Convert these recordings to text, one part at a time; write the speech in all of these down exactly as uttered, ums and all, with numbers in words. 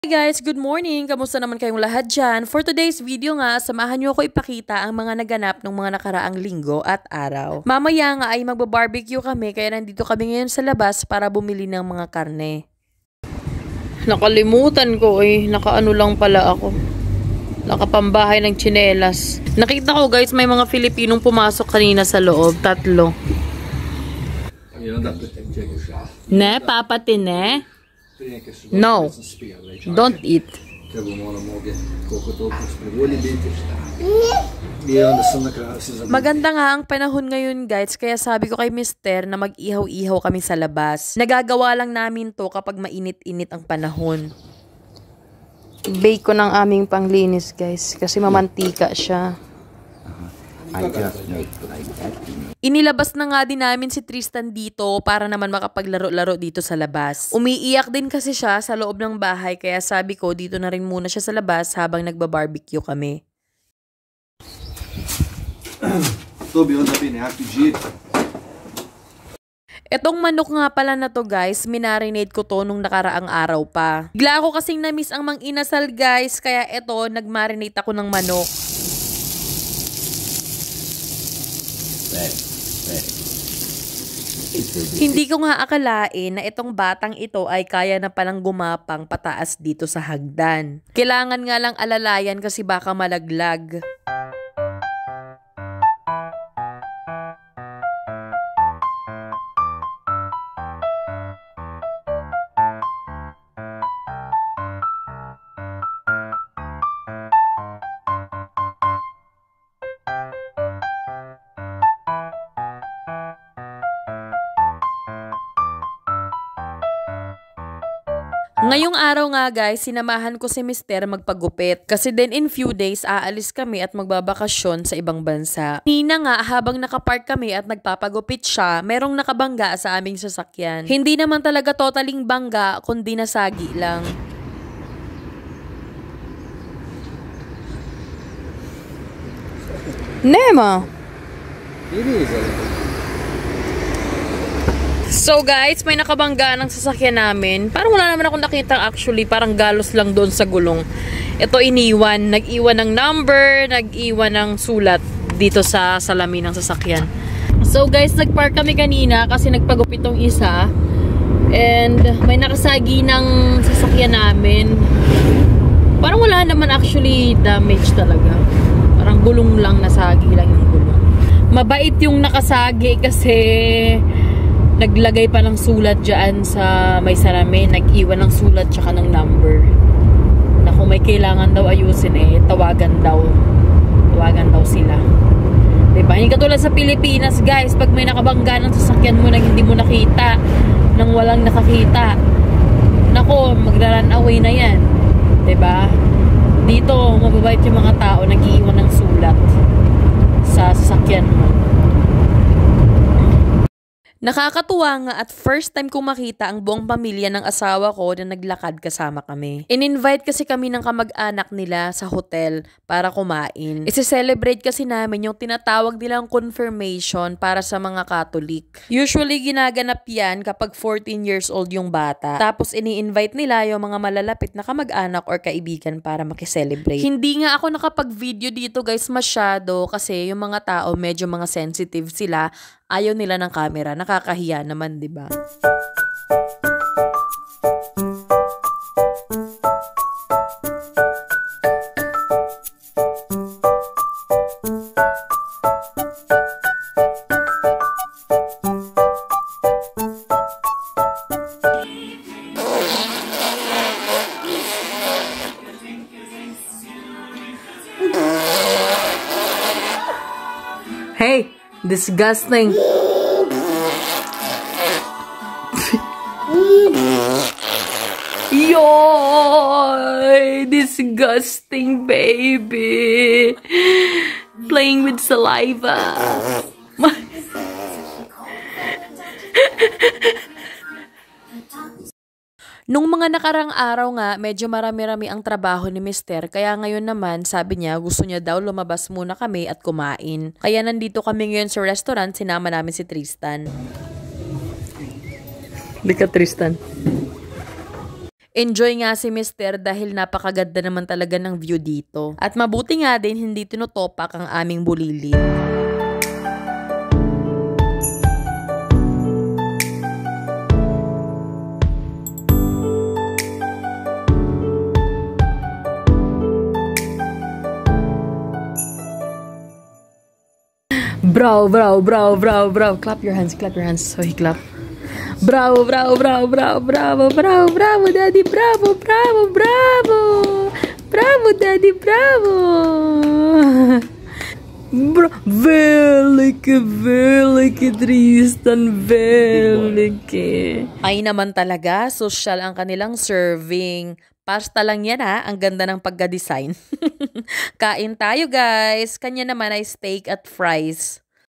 Hey guys, good morning! Kamusta naman kayong lahat dyan? For today's video nga, samahan nyo ako ipakita ang mga naganap ng mga nakaraang linggo at araw. Mamaya nga ay magba-barbecue kami kaya nandito kami ngayon sa labas para bumili ng mga karne. Nakalimutan ko eh, nakaano lang pala ako. Nakapambahay ng tsinelas. Nakita ko guys, may mga Filipinong pumasok kanina sa loob, tatlo. Ne, papatin eh? No, don't eat. Maganda nga ang panahon ngayon guys, kaya sabi ko kay mister na mag-ihaw-ihaw kami sa labas. Nagagawa lang namin to kapag mainit-init ang panahon. Bake ko ng aming panglinis guys, kasi mamantika siya. I just make like that. Inilabas na nga din namin si Tristan dito para naman makapaglaro-laro dito sa labas. Umiiyak din kasi siya sa loob ng bahay kaya sabi ko dito na rin muna siya sa labas habang nagba-barbecue kami. Etong manok nga pala na to guys, minarinate ko to nung nakaraang araw pa. Bigla ako kasing na-miss ang mang inasal guys, kaya eto nagmarinate ako ng manok. Hindi ko nga akalain na itong batang ito ay kaya na palang gumapang pataas dito sa hagdan. Kailangan nga lang alalayan kasi baka malaglag. Ngayong araw nga guys, sinamahan ko si mister magpagupit. Kasi then in few days, aalis kami at magbabakasyon sa ibang bansa. Nina nga, habang nakapark kami at nagpapagupit siya, merong nakabangga sa aming sasakyan. Hindi naman talaga totaling bangga, kundi nasagi lang. Nema! So guys, may nakabangga ng sasakyan namin. Parang wala naman ako nakita actually. Parang galos lang doon sa gulong. Ito iniwan. Nag-iwan ng number, nag-iwan ng sulat dito sa salamin ng sasakyan. So guys, nagpark kami kanina kasi nagpagupit tong isa. And may nakasagi ng sasakyan namin. Parang wala naman actually damage talaga. Parang gulong lang, nasagi lang yung gulong. Mabait yung nakasagi kasi naglagay pa ng sulat dyan sa may salamin. Nag-iwan ng sulat tsaka ng number. Na kung may kailangan daw ayusin eh, tawagan daw. Tawagan daw sila. Diba? Hindi katulad sa Pilipinas guys, pag may nakabangga ng sasakyan mo na hindi mo nakita, nang walang nakakita, nako, magra-run away na yan. Diba? Dito, mababait yung mga tao, nag-iwan ng sulat sa sasakyan mo. Nakakatuwa nga at first time kong makita ang buong pamilya ng asawa ko na naglakad kasama kami. In-invite kasi kami ng kamag-anak nila sa hotel para kumain. Isi-celebrate kasi namin yung tinatawag nilang confirmation para sa mga Catholic. Usually ginaganap yan kapag fourteen years old yung bata. Tapos ini-invite nila yung mga malalapit na kamag-anak or kaibigan para makiselebrate. Hindi nga ako nakapag-video dito guys masyado kasi yung mga tao medyo mga sensitive sila. Ayaw nila ng camera. Nakakahiya naman, di ba? Hey! Disgusting. Yoy! Disgusting baby. Playing with saliva. Nung mga nakarang araw nga, medyo marami-rami ang trabaho ni mister, kaya ngayon naman, sabi niya, gusto niya daw lumabas muna kami at kumain. Kaya nandito kami ngayon sa restaurant, sinama namin si Tristan. Lika, Tristan. Enjoy nga si Mister dahil napakaganda naman talaga ng view dito. At mabuti nga din hindi tinutopak ang aming bulilid. Bravo, bravo, bravo, bravo, bravo. Clap your hands, clap your hands. So he clap. Bravo, bravo, bravo, bravo, bravo, bravo, bravo, daddy, bravo, bravo, bravo. Bravo, daddy, bravo. Bra velike, velike, Tristan, velike. Ay naman talaga, social ang kanilang serving. Pasta lang yan ha, ang ganda ng pagka-design. Kain tayo guys. Kanya naman ay steak at fries.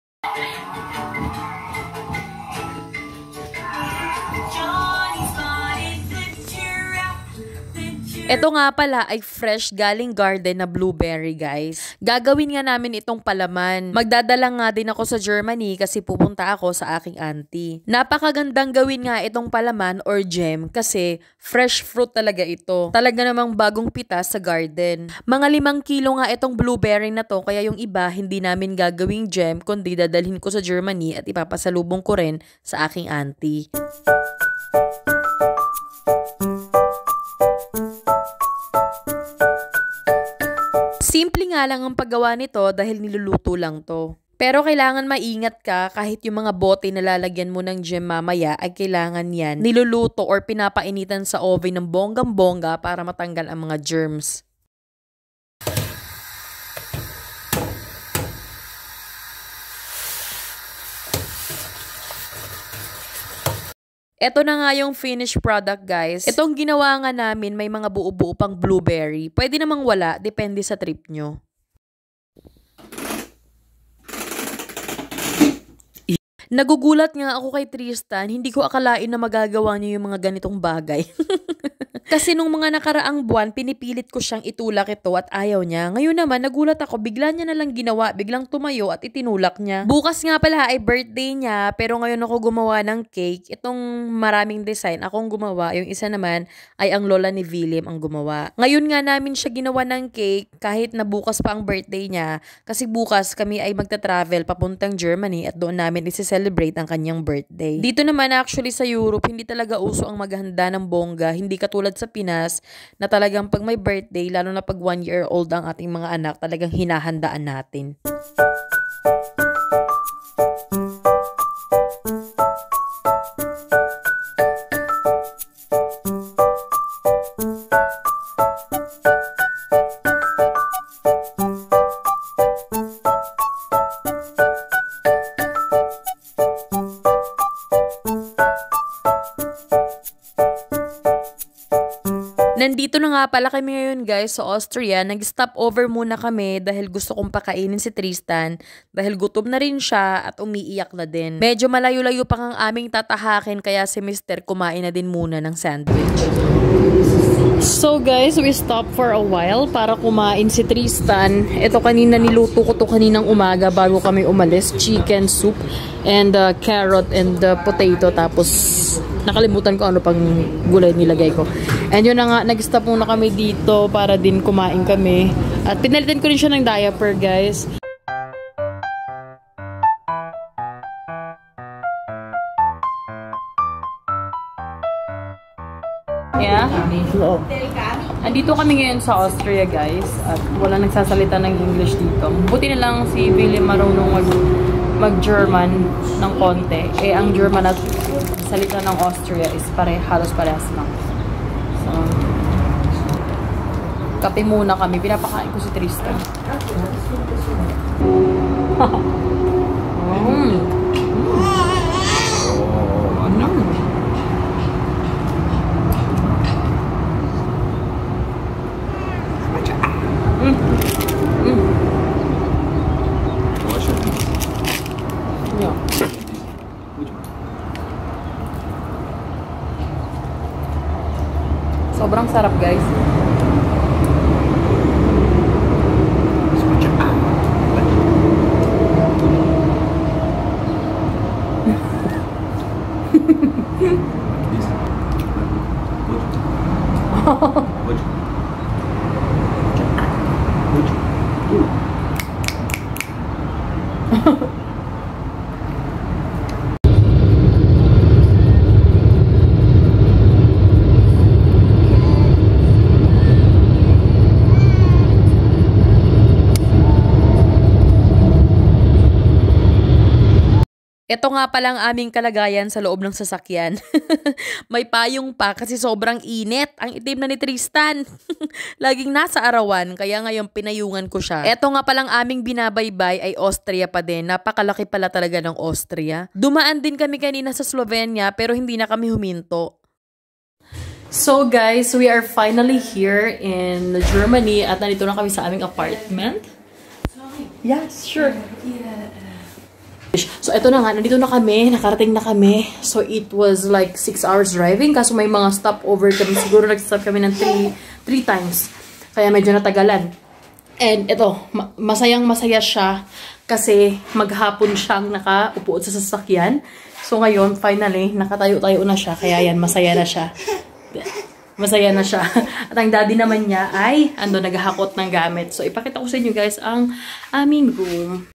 Ito nga pala ay fresh galing garden na blueberry guys. Gagawin nga namin itong palaman. Magdadala nga din ako sa Germany kasi pupunta ako sa aking auntie. Napakagandang gawin nga itong palaman or jam kasi fresh fruit talaga ito. Talaga namang bagong pitas sa garden. Mga limang kilo nga itong blueberry na to kaya yung iba hindi namin gagawing jam kundi dadalhin ko sa Germany at ipapasalubong ko rin sa aking auntie. Simple nga lang ang paggawa nito dahil niluluto lang to. Pero kailangan maingat ka kahit yung mga bote na lalagyan mo ng jam mamaya ay kailangan yan niluluto or pinapainitan sa oven ng bonggang-bongga para matanggal ang mga germs. Ito na nga yung finished product guys. Itong ginawa nga namin may mga buo-buo pang blueberry. Pwede namang wala, depende sa trip nyo. Nagugulat nga ako kay Tristan, hindi ko akalain na magagawa niya yung mga ganitong bagay. Kasi nung mga nakaraang buwan, pinipilit ko siyang itulak ito at ayaw niya. Ngayon naman, nagulat ako, bigla niya nalang ginawa, biglang tumayo at itinulak niya. Bukas nga pala ay birthday niya, pero ngayon ako gumawa ng cake. Itong maraming design, akong gumawa. Yung isa naman ay ang lola ni William ang gumawa. Ngayon nga namin siya ginawa ng cake, kahit na bukas pa ang birthday niya. Kasi bukas kami ay magta-travel papuntang Germany at doon namin isi-celebrate ang kanyang birthday. Dito naman actually sa Europe, hindi talaga uso ang maghanda ng bongga. Hindi katulad sa Pinas na talagang pag may birthday, lalo na pag one year old ang ating mga anak, talagang hinahandaan natin. Nandito na nga pala kami ngayon guys sa Austria. Nag-stop over muna kami dahil gusto kong pakainin si Tristan dahil gutom na rin siya at umiiyak na din. Medyo malayo-layo pa ang aming tatahakin kaya si Mister kumain na din muna ng sandwich. So guys, we stopped for a while para kumain si Tristan. Ito kanina niluto ko to kaninang umaga bago kami umalis. Chicken soup and uh, carrot and uh, potato. Tapos nakalimutan ko ano pang gulay nilagay ko. And yun na nga, nag-stop muna kami dito para din kumain kami. At pinalitan ko rin siya ng diaper guys. Yeah? Hello. Andito kami ngayon sa Austria guys at wala nagsasalita ng English dito. Buti na lang si William marunong mag mag-German ng konti. Eh ang German at salita ng Austria is pare halos parehas lang. So kape muna kami. Pinapakain ko si Tristan. mm. Sobrang sarap guys. Ito nga palang aming kalagayan sa loob ng sasakyan. May payong pa kasi sobrang init. Ang itim na ni Tristan. Laging nasa arawan, kaya ngayon pinayungan ko siya. Ito nga palang aming binabaybay ay Austria pa din. Napakalaki pala talaga ng Austria. Dumaan din kami kanina sa Slovenia pero hindi na kami huminto. So guys, we are finally here in Germany at nandito na kami sa aming apartment. Yes, sure. So, ito na nga. Nandito na kami. Nakarating na kami. So, it was like six hours driving. Kaso may mga stopover kami. Siguro nag-stop kami ng three times. Kaya medyo natagalan. And ito, ma masayang masaya siya. Kasi maghapon siyang nakaupo sa sasakyan. So, ngayon, finally, nakatayo-tayo na siya. Kaya yan, masaya na siya. Masaya na siya. At ang daddy naman niya ay, ando, naghahakot ng gamit. So, ipakita ko sa inyo guys ang aming room.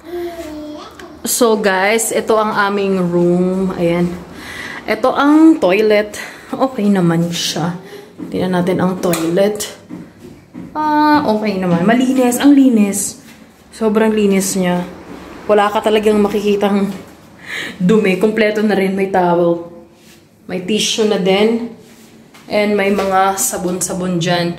So guys, ito ang aming room. Ayan. Ito ang toilet. Okay naman siya. Tingnan natin ang toilet. Ah, okay naman. Malinis. Ang linis. Sobrang linis niya. Wala ka talagang makikitang dumi. Kompleto na rin. May towel. May tissue na din. And may mga sabon-sabon dyan.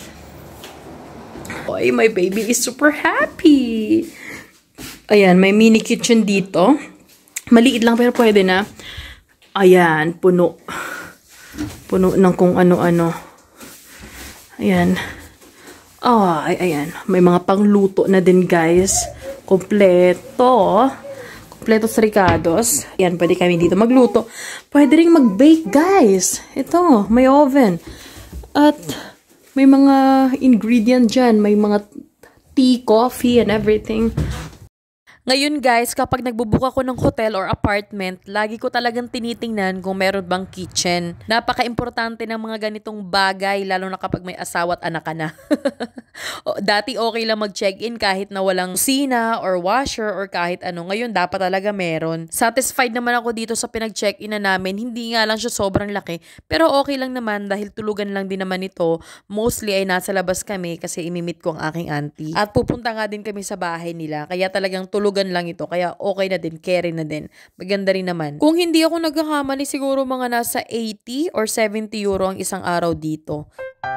Oy, my baby is super happy. Ayan, may mini kitchen dito. Maliit lang pero pwede na. Ayan, puno. Puno ng kung ano-ano. Ayan. Oh, ay, ayan. May mga pangluto na din, guys. Kompleto. Kompleto sa ricados. Ayan, pwede kami dito magluto. Pwede rin mag-bake, guys. Ito, may oven. At may mga ingredient dyan. May mga tea, coffee, and everything. Ngayon guys, kapag nagbubook ako ng hotel or apartment, lagi ko talagang tinitingnan kung meron bang kitchen. Napaka-importante ng mga ganitong bagay, lalo na kapag may asawa at anak ka na. Dati okay lang mag-check-in kahit na walang kusina or washer or kahit ano. Ngayon dapat talaga meron. Satisfied naman ako dito sa pinag-check-in na namin. Hindi nga lang siya sobrang laki, pero okay lang naman dahil tulugan lang din naman ito. Mostly ay nasa labas kami kasi imimit ko ang aking auntie. At pupunta nga din kami sa bahay nila, kaya talagang tulog lang ito. Kaya okay na din. Carry na din. Maganda rin naman. Kung hindi ako nagkakamali, siguro mga nasa eighty or seventy euro ang isang araw dito.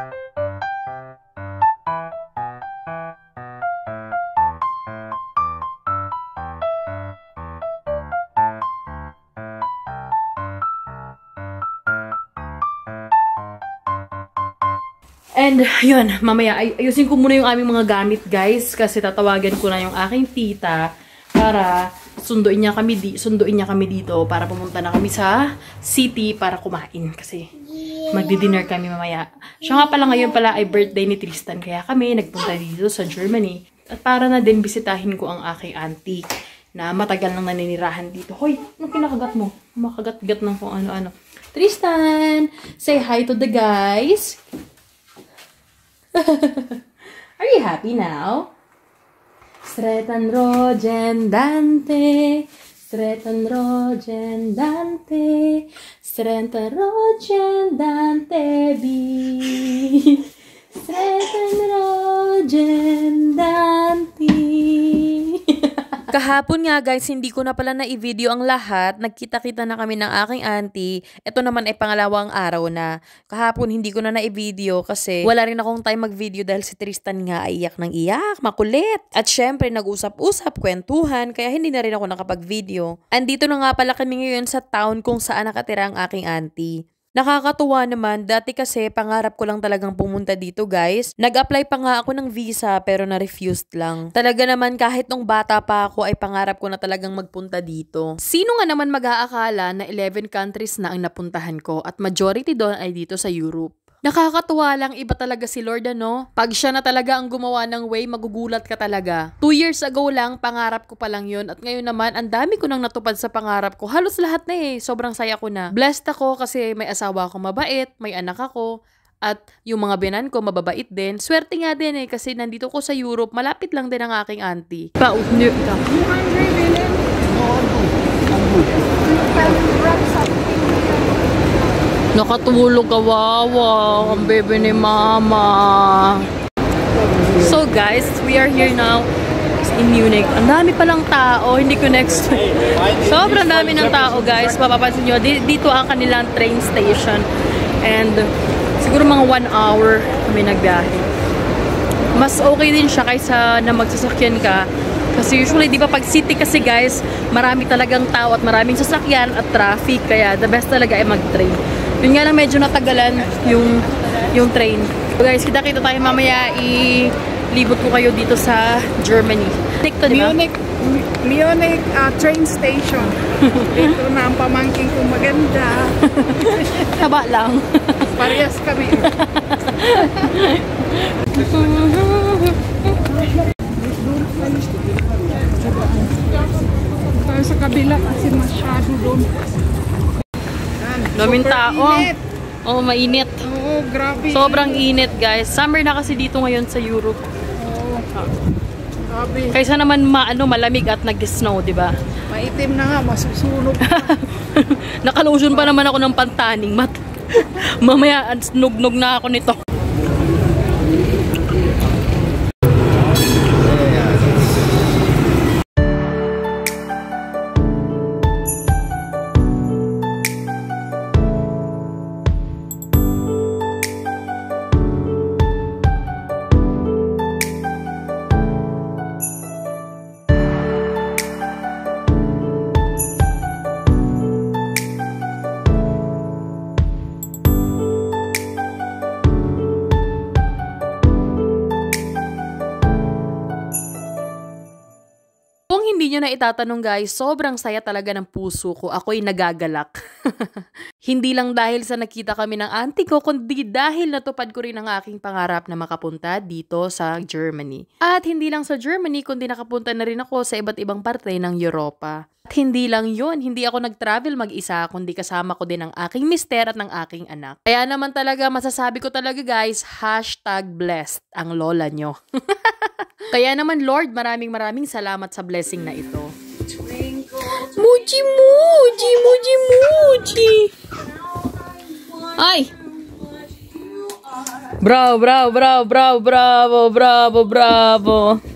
And, yun, mamaya, ay ayusin ko muna yung aming mga gamit, guys, kasi tatawagan ko na yung aking tita para sunduin niya kami, di sunduin niya kami dito para pumunta na kami sa city para kumain, kasi magdi-dinner kami mamaya. Siya nga pala ngayon pala ay birthday ni Tristan, kaya kami nagpunta dito sa Germany. At para na din bisitahin ko ang aking auntie na matagal nang naninirahan dito. Hoy, anong kinakagat mo? Makagat-gat ng kung ano-ano. Tristan, say hi to the guys. Are you happy now? Stretan Rogen Dante, Stretan Rogen Dante, Stretan Rogen Dante B, Stretan Rogen Dante. Kahapon nga guys, hindi ko na pala na-i-video ang lahat. Nagkita-kita na kami ng aking auntie. Ito naman ay pangalawang araw na. Kahapon hindi ko na na-i-video kasi wala rin akong time mag-video dahil si Tristan nga ay iyak ng iyak, makulit. At syempre nag-usap-usap, kwentuhan, kaya hindi na rin ako nakapag-video. Andito na nga pala kami ngayon sa town kung saan nakatira ang aking auntie. Nakakatuwa naman, dati kasi pangarap ko lang talagang pumunta dito guys. Nag-apply pa nga ako ng visa pero na-refused lang. Talaga naman kahit nung bata pa ako ay pangarap ko na talagang magpunta dito. Sino nga naman mag-aakala na eleven countries na ang napuntahan ko at majority doon ay dito sa Europe. Nakakatuwa lang, iba talaga si Lord ano. Pag siya na talaga ang gumawa ng way, magugulat ka talaga. Two years ago lang, pangarap ko pa lang yun. At ngayon naman, ang dami ko nang natupad sa pangarap ko. Halos lahat na eh. Sobrang saya ko na. Blessed ako kasi may asawa ako mabait, may anak ako. At yung mga binan ko, mababait din. Swerte nga din eh, kasi nandito ko sa Europe, malapit lang din ang aking auntie. Paunyo ka. Nakatulog, kawawa. Ang bebe ni mama. So guys, we are here now in Munich. Ang dami palang tao, hindi ko next. Sobrang dami ng tao guys. Mapapansin nyo, dito ang kanilang train station. And siguro mga one hour kami nagbiyahe. Mas okay din siya kaysa na magsasakyan ka. Kasi usually, di ba pag city kasi guys, marami talagang tao at maraming sasakyan at traffic. Kaya the best talaga ay mag-train. Yun nga lang medyo natagalan yung, yung train. So guys, kita-kita tayo mamaya i-libot ko kayo dito sa Germany. Dito, diba? Munich, Munich uh, train station. Dito na ang pamangking ko maganda. Taba lang. Parehas kami. Tayo sa kabila kasi masyado doon. Daming tao. Init. Oh, mainit. Oo, grabe. Sobrang init, guys. Summer na kasi dito ngayon sa Europe. Oo. Grabe. Kaysa naman maano malamig at nag-snow, 'di ba? Maitim na nga, masusunog. Naka-lotion pa naman ako ng pantaning mat. Mamaya nugnog na ako nito. Kung hindi nyo na itatanong guys, sobrang saya talaga ng puso ko. Ako'y nagagalak. Hindi lang dahil sa nakita kami ng auntie ko, kundi dahil natupad ko rin ang aking pangarap na makapunta dito sa Germany. At hindi lang sa Germany, kundi nakapunta na rin ako sa iba't ibang parte ng Europa. At hindi lang yun, hindi ako nag-travel mag-isa, kundi kasama ko din ang aking mister at ng aking anak. Kaya naman talaga, masasabi ko talaga guys, hashtag blessed ang lola nyo. Kaya naman Lord, maraming maraming salamat sa blessing na ito. Muji muji, muji muji. Ay! Bravo, bravo, bravo, bravo, bravo, bravo, bravo.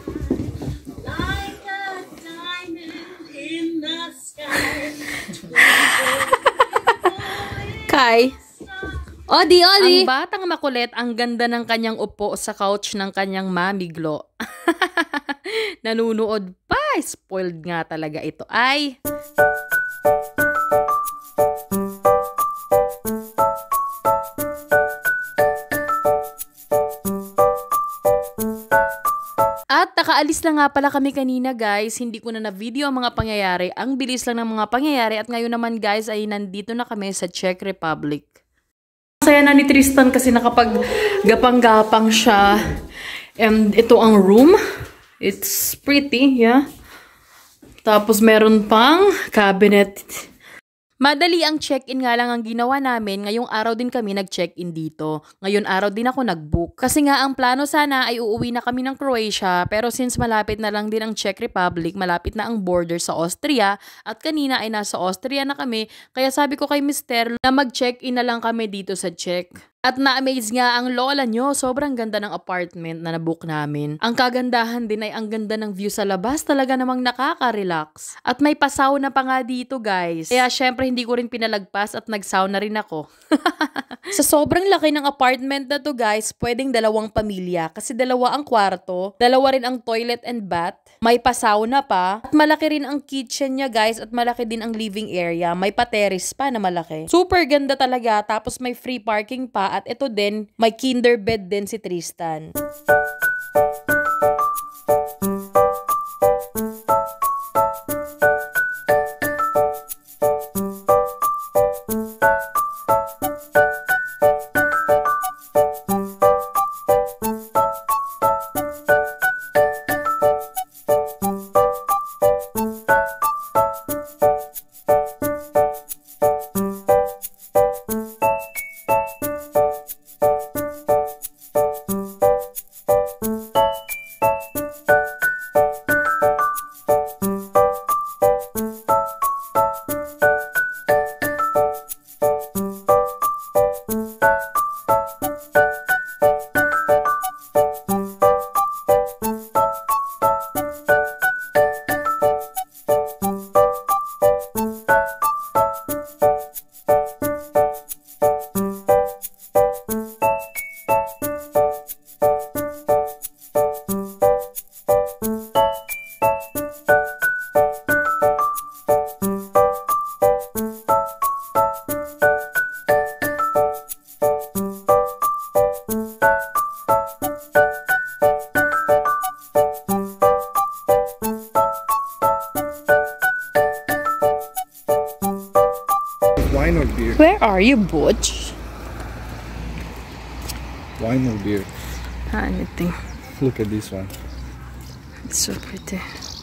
Kai. Odi, odi. Ang batang makulit, ang ganda ng kanyang upo sa couch ng kanyang mami Glo. Nanunood pa. Spoiled nga talaga ito. Ay. At nakaalis na nga pala kami kanina guys, hindi ko na na-video ang mga pangyayari. Ang bilis lang ng mga pangyayari at ngayon naman guys ay nandito na kami sa Czech Republic. Saya na ni Tristan kasi nakapag-gapang-gapang siya. And ito ang room. It's pretty, yeah. Tapos meron pang cabinet. Madali ang check-in nga lang ang ginawa namin. Ngayong araw din kami nag-check-in dito. Ngayon araw din ako nag-book. Kasi nga ang plano sana ay uuwi na kami ng Croatia. Pero since malapit na lang din ang Czech Republic, malapit na ang border sa Austria. At kanina ay nasa Austria na kami. Kaya sabi ko kay mister na mag-check-in na lang kami dito sa Czech. At na-amaze nga ang lola nyo, sobrang ganda ng apartment na nabook namin. Ang kagandahan din ay ang ganda ng view sa labas, talaga namang nakaka-relax. At may pa-sauna pa nga dito guys. Kaya syempre hindi ko rin pinalagpas at nag-sauna rin ako. Sa sobrang laki ng apartment na to guys, pwedeng dalawang pamilya. Kasi dalawa ang kwarto, dalawa rin ang toilet and bath, may pa-sauna pa, at malaki rin ang kitchen niya guys, at malaki din ang living area. May pa-terrace pa na malaki. Super ganda talaga, tapos may free parking pa. At ito din, may kinder bed din si Tristan. Wine or beer? Where are you, Butch? Wine or beer? Anything. Look at this one. It's so pretty.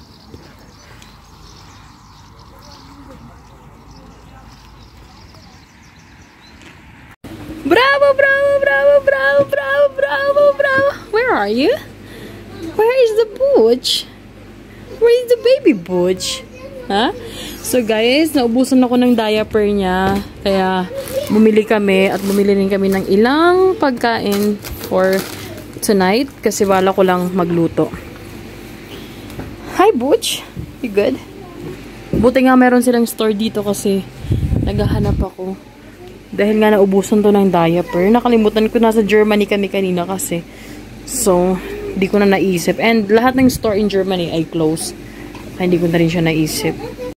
Bravo, bravo, bravo, bravo, bravo, bravo, bravo. Where are you? Where is the Butch? Where is the baby Butch? Ha? So guys, naubusan ako ng diaper niya. Kaya bumili kami at bumili rin kami ng ilang pagkain for tonight kasi wala ko lang magluto. Hi Butch! You good? Buti nga meron silang store dito kasi naghahanap ako. Dahil nga naubusan to ng diaper. Nakalimutan ko nasa Germany kami kanina kasi. So, di ko na naisip. And lahat ng store in Germany ay closed. Kaya hindi ko na rin siya naisip.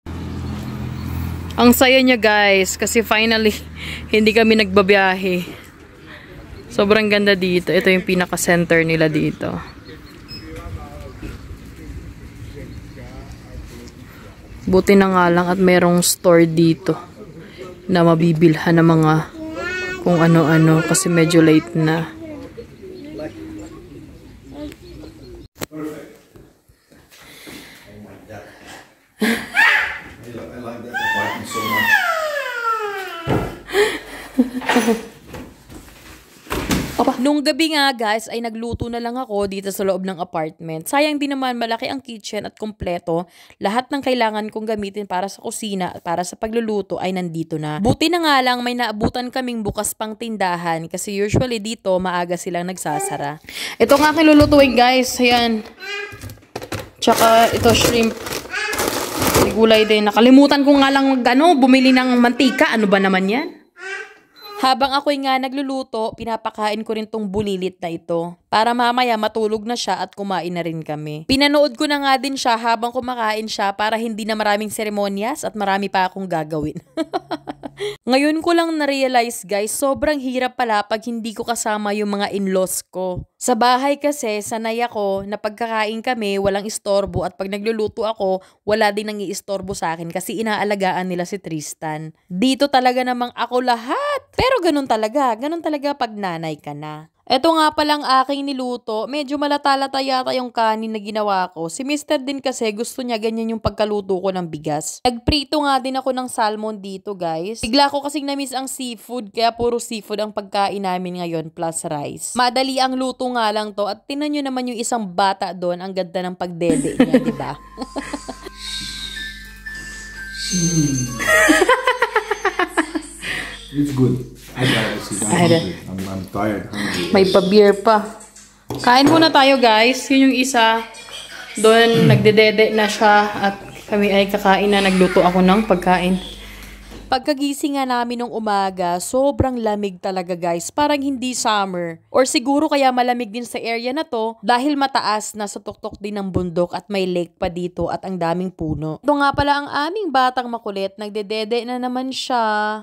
Ang saya niya guys, kasi finally, hindi kami nagbabiyahe. Sobrang ganda dito. Ito yung pinaka-center nila dito. Buti na nga lang at merong store dito na mabibilhan ng mga kung ano-ano kasi medyo late na. Nung gabi nga guys ay nagluto na lang ako dito sa loob ng apartment. Sayang din naman malaki ang kitchen at kompleto. Lahat ng kailangan kong gamitin para sa kusina at para sa pagluluto ay nandito na. Buti na nga lang may naabutan kaming bukas pang tindahan kasi usually dito maaga silang nagsasara. Ito nga aking lulutuin guys. Ayan. Tsaka ito shrimp. May gulay din. Nakalimutan ko nga lang ano, bumili ng mantika. Ano ba naman yan? Habang ako'y nga nagluluto, pinapakain ko rin tong bulilit na ito. Para mamaya matulog na siya at kumain na rin kami. Pinanood ko na nga din siya habang kumakain siya para hindi na maraming seremonyas at marami pa akong gagawin. Ngayon ko lang na-realize guys, sobrang hirap pala pag hindi ko kasama yung mga in-laws ko. Sa bahay kasi, sanay ako na pagkakain kami, walang istorbo at pag nagluluto ako, wala din nang iistorbo sa akin kasi inaalagaan nila si Tristan. Dito talaga namang ako lahat. Pero ganun talaga, ganun talaga pag nanay ka na. Ito nga palang aking niluto, medyo malata-lata yata yung kanin na ginawa ko. Si Mister din kasi gusto niya ganyan yung pagkaluto ko ng bigas. Nagprito nga din ako ng salmon dito guys. Bigla ko kasing na-miss ang seafood kaya puro seafood ang pagkain namin ngayon plus rice. Madali ang luto nga lang to at tinan nyo naman yung isang bata doon, ang ganda ng pagdede niya, di ba? It's good. I gotta sit down. I I'm, I'm tired. Hungry. May pa-beer pa. Kain muna tayo guys. Yun yung isa. Doon nagdedede na siya at kami ay kakain na. Nagluto ako ng pagkain. Pagkagising nga namin ng umaga, sobrang lamig talaga guys. Parang hindi summer. Or siguro kaya malamig din sa area na to dahil mataas, nasa tuktok din ng bundok at may lake pa dito at ang daming puno. Ito nga pala ang aming batang makulit. Nagdedede na naman siya.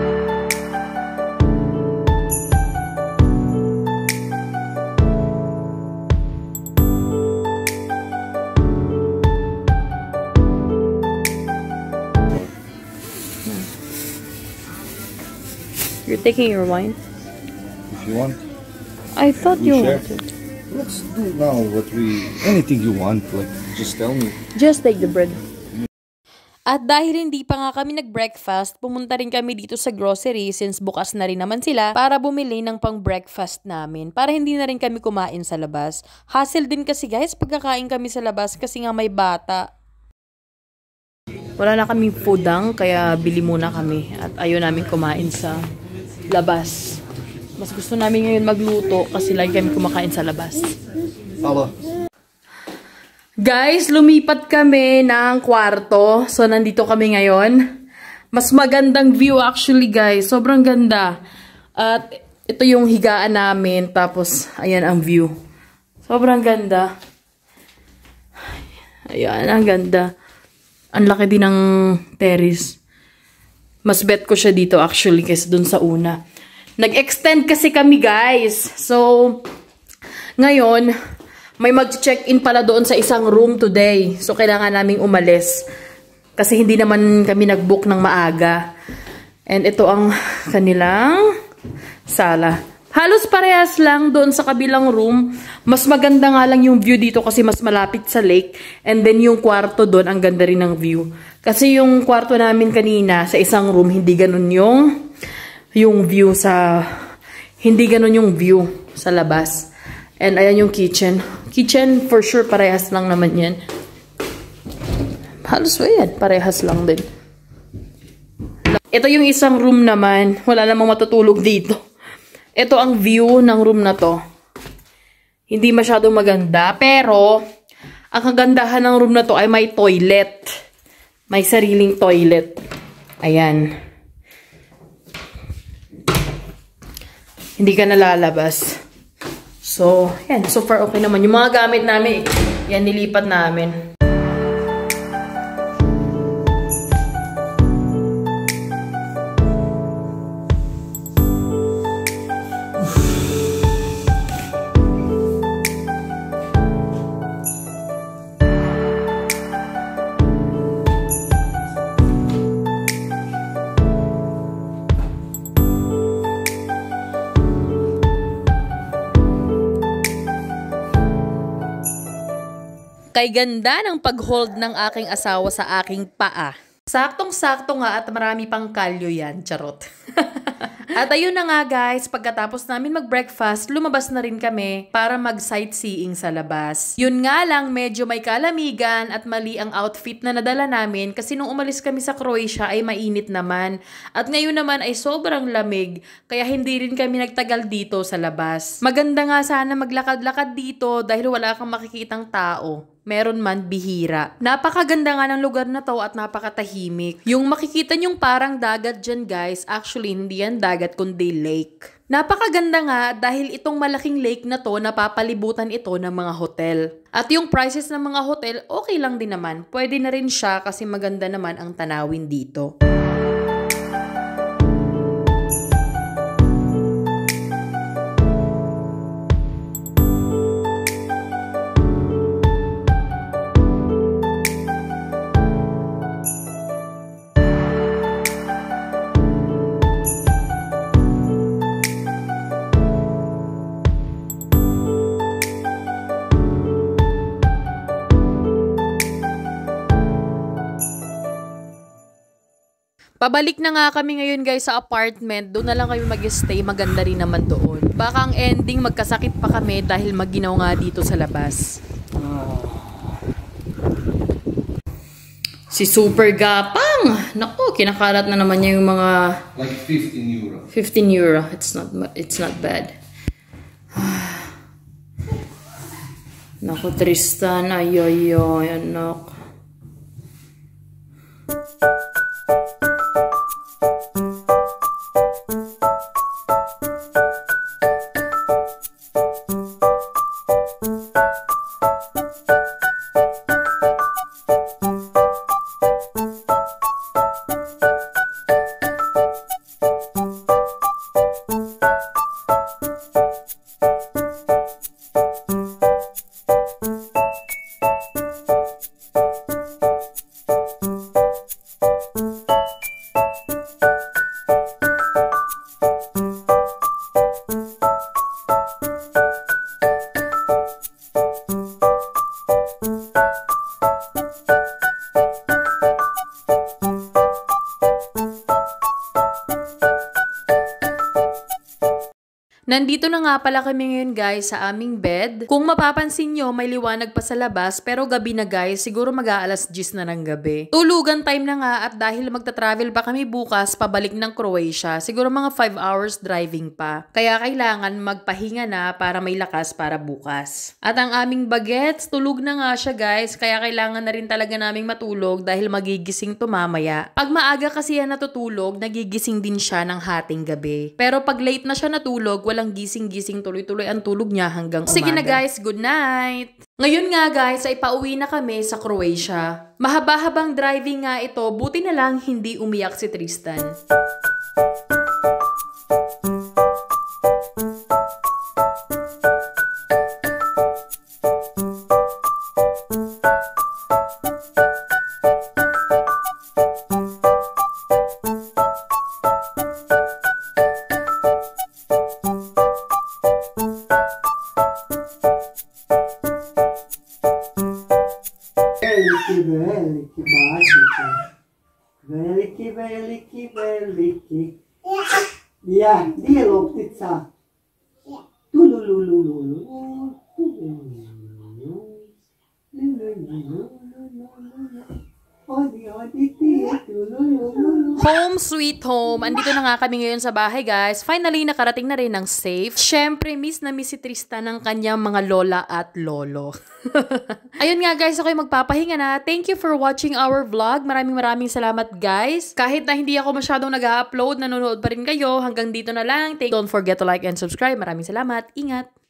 You're taking your wine? If you want, I thought we you share. wanted. Let's do now what we, anything you want, like, just tell me. Just take the bread. At dahil hindi pa nga kami nag-breakfast, pumunta rin kami dito sa grocery since bukas na rin naman sila para bumili ng pang-breakfast namin. Para hindi na rin kami kumain sa labas. Hassle din kasi guys pagkakain kami sa labas kasi nga may bata. Wala na kaming foodang kaya bili muna kami at ayaw namin kumain sa labas. Mas gusto namin ngayon magluto kasi lagi kami kumakain sa labas. Papa. Guys, lumipat kami ng kwarto. So, nandito kami ngayon. Mas magandang view actually, guys. Sobrang ganda. At ito yung higaan namin. Tapos, ayan ang view. Sobrang ganda. Ayan, ang ganda. Ang laki din ng terrace. Mas bet ko siya dito actually kaysa dun sa una. Nag-extend kasi kami, guys. So, Ngayon, may mag-check-in pala doon sa isang room today. So, kailangan naming umalis. Kasi hindi naman kami nag-book ng maaga. And ito ang kanilang sala. Halos parehas lang doon sa kabilang room. Mas maganda nga lang yung view dito kasi mas malapit sa lake. And then yung kwarto doon, ang ganda rin ng view. Kasi yung kwarto namin kanina sa isang room, hindi ganun yung, yung view sa... Hindi ganun yung view sa labas. And ayan yung kitchen. Kitchen, for sure, parehas lang naman yan. Halos ayan, parehas lang din. Ito yung isang room naman. Wala namang matutulog dito. Ito ang view ng room na to. Hindi masyadong maganda. Pero, ang kagandahan ng room na to ay may toilet. May sariling toilet. Ayan. Hindi ka nalalabas. So, yan. So far, okay naman. Yung mga gamit namin, yan, nilipat namin. Kay ganda ng pag-hold ng aking asawa sa aking paa. Saktong-sakto nga at marami pang kalyo yan. Charot. At ayun na nga guys, pagkatapos namin mag-breakfast, lumabas na rin kami para mag-sightseeing sa labas. Yun nga lang, medyo may kalamigan at mali ang outfit na nadala namin kasi nung umalis kami sa Croatia ay mainit naman. At ngayon naman ay sobrang lamig, kaya hindi rin kami nagtagal dito sa labas. Maganda nga sana maglakad-lakad dito dahil wala kang makikitang tao. Meron man, bihira. Napakaganda nga ng lugar na to at napakatahimik. Yung makikita nyong parang dagat dyan guys, actually hindi yan dagat kundi lake. Napakaganda nga dahil itong malaking lake na to, napapalibutan ito ng mga hotel. At yung prices ng mga hotel, okay lang din naman. Pwede na rin siya kasi maganda naman ang tanawin dito. Pabalik na nga kami ngayon guys sa apartment. Doon na lang kami mag-stay. Maganda rin naman doon. Baka ang ending magkasakit pa kami dahil maginaw nga dito sa labas. Si Super Gapang! Naku, kinakalat na naman niya yung mga... Like fifteen euro. fifteen euro. It's not, it's not bad. Naku, Tristan. Ay, ay, ay, anak. Nandito na nga pala kami ngayon guys sa aming bed. Kung mapapansin nyo, may liwanag pa sa labas pero gabi na guys, siguro mag-aalas diyes na ng gabi. Tulugan time na nga at dahil magta-travel pa kami bukas pabalik ng Croatia, siguro mga five hours driving pa. Kaya kailangan magpahinga na para may lakas para bukas. At ang aming bagets, tulog na nga siya guys, kaya kailangan na rin talaga naming matulog dahil magigising to mamaya. Pag maaga kasi yan natutulog, nagigising din siya ng hating gabi. Pero pag late na siya natulog, wala gising-gising tuloy-tuloy ang tulog niya hanggang umaga. Sige na guys, good night! Ngayon nga guys, ay pauwi na kami sa Croatia. Mahaba-habang driving nga ito, buti na lang hindi umiyak si Tristan. Veliki, veliki, batica. Veliki, veliki, veliki. Ja, dijelo ptica. Tulululululu. Odi, odi, tiye, tululululu. Home sweet home. Andito na nga kami ngayon sa bahay, guys. Finally, nakarating na rin ng safe. Syempre, miss na miss si Tristan ng kanyang mga lola at lolo. Ayun nga, guys. Ako'y magpapahinga na. Thank you for watching our vlog. Maraming maraming salamat, guys. Kahit na hindi ako masyadong nag-upload, nanonood pa rin kayo. Hanggang dito na lang. Don't forget to like and subscribe. Maraming salamat. Ingat!